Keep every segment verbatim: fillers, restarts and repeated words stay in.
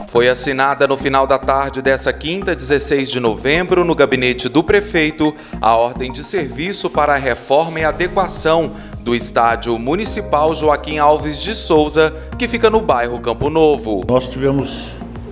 Foi assinada no final da tarde dessa quinta, dezesseis de novembro, no gabinete do prefeito, a ordem de serviço para a reforma e adequação do Estádio Municipal Joaquim Alves de Souza, que fica no bairro Campo Novo. Nós tivemos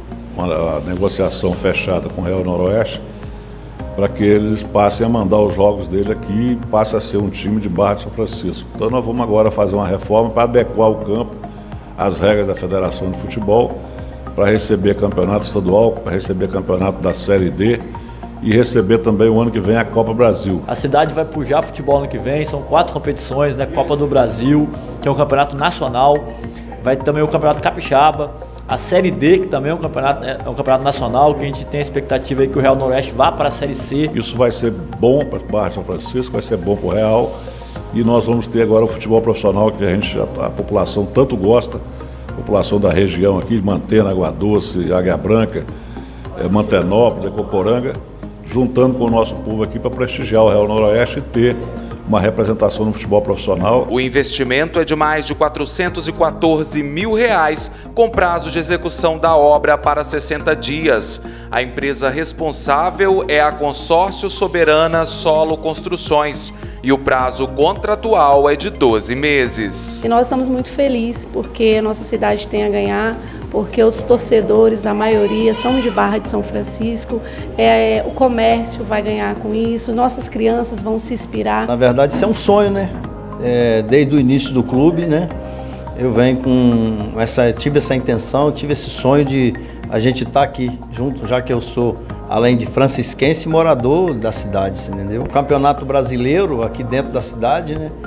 uma negociação fechada com o Real Noroeste para que eles passem a mandar os jogos dele aqui e passe a ser um time de Barra de São Francisco. Então nós vamos agora fazer uma reforma para adequar o campo às regras da Federação de Futebol, para receber campeonato estadual, para receber campeonato da Série D e receber também o ano que vem a Copa Brasil. A cidade vai pujar futebol ano que vem, são quatro competições, né? Copa do Brasil, que é um campeonato nacional, vai também o Campeonato Capixaba, a Série D, que também é um campeonato, é um campeonato nacional, que a gente tem a expectativa aí que o Real Noroeste vá para a Série C. Isso vai ser bom para o Barra de São Francisco, vai ser bom para o Real, e nós vamos ter agora o futebol profissional que a, gente, a, a população tanto gosta, a população da região aqui, Mantena, Água Doce, Águia Branca, é, Mantenópolis, Ecoporanga, juntando com o nosso povo aqui para prestigiar o Real Noroeste e ter uma representação no futebol profissional. O investimento é de mais de quatrocentos e quatorze mil reais, com prazo de execução da obra para sessenta dias. A empresa responsável é a Consórcio Soberana Solo Construções e o prazo contratual é de doze meses. E nós estamos muito felizes porque a nossa cidade tem a ganhar, porque os torcedores, a maioria, são de Barra de São Francisco, é, o comércio vai ganhar com isso, nossas crianças vão se inspirar. Na verdade, isso é um sonho, né? É, desde o início do clube, né? Eu venho com essa, tive essa intenção, tive esse sonho de a gente estar aqui junto, já que eu sou, além de francisquense, morador da cidade, entendeu? O Campeonato Brasileiro aqui dentro da cidade, né?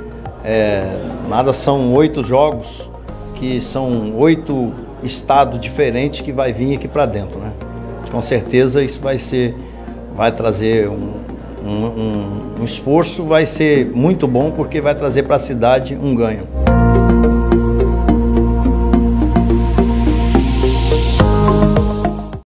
É, nada, são oito jogos, que são oito estados diferentes que vai vir aqui para dentro, né? Com certeza isso vai ser, vai trazer um, um, um, um esforço, vai ser muito bom porque vai trazer para a cidade um ganho.